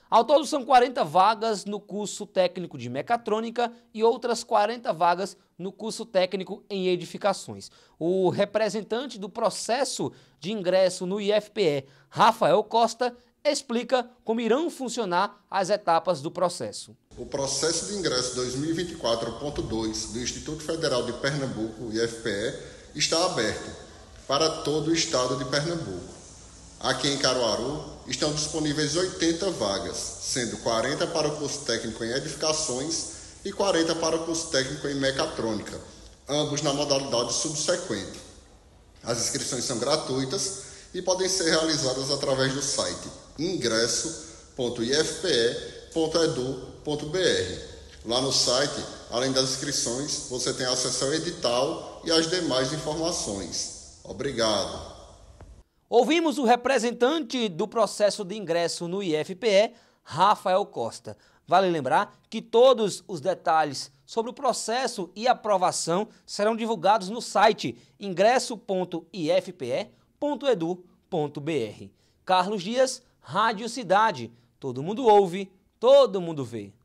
Ao todo são 40 vagas no curso técnico de mecatrônica e outras 40 vagas no curso técnico em edificações. O representante do processo de ingresso no IFPE, Rafael Costa, explica como irão funcionar as etapas do processo. O processo de ingresso 2024.2 do Instituto Federal de Pernambuco, IFPE, está aberto para todo o estado de Pernambuco. Aqui em Caruaru estão disponíveis 80 vagas, sendo 40 para o curso técnico em edificações e 40 para o curso técnico em mecatrônica, ambos na modalidade subsequente. As inscrições são gratuitas e podem ser realizadas através do site ingresso.ifpe.edu.br. Lá no site, além das inscrições, você tem acesso ao edital e às demais informações. Obrigado. Ouvimos o representante do processo de ingresso no IFPE, Rafael Costa. Vale lembrar que todos os detalhes sobre o processo e aprovação serão divulgados no site ingresso.ifpe.edu.br. Carlos Dias, Rádio Cidade. Todo mundo ouve, todo mundo vê.